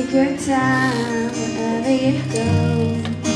take your time wherever you go.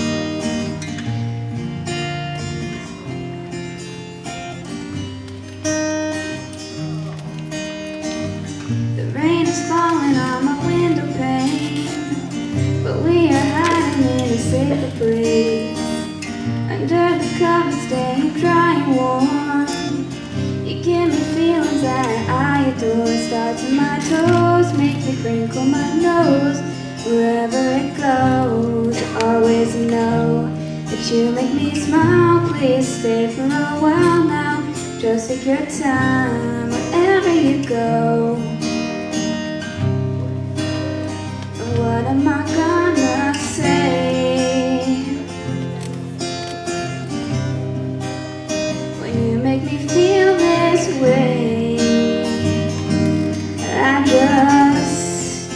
The rain is falling on my window pane, but we are hiding in a safer place. Under the covers, staying dry and warm. You give me feelings that I adore. Start to my toes, make me crinkle my nose. Wherever it goes, I always know that you make me smile. Please stay for a while now. Just take your time wherever you go. What am I gonna say when you make me feel this way? I just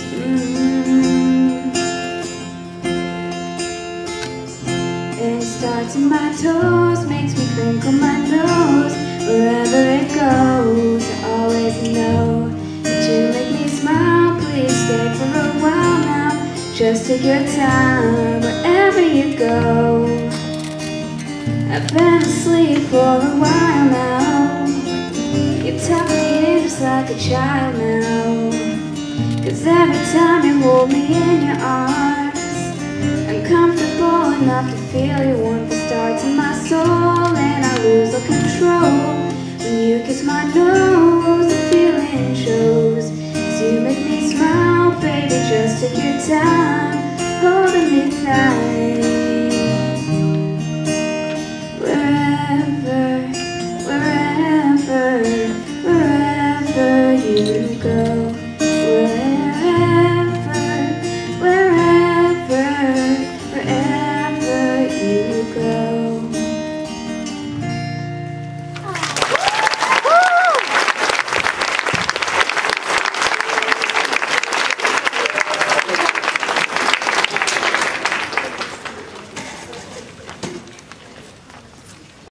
It starts in my toes, makes me crinkle my nose. Wherever it goes, I always know that you make me smile. Please stay for a while now. Just take your time wherever you go. I've been asleep for a while now. You tuck me in just like a child now. 'Cause every time you hold me in your arms, I'm comfortable enough to feel your warmth. It starts in my soul and I lose all control. When you kiss my nose, the feeling shows. 'Cause you make me smile, baby, just take your time holding me tight.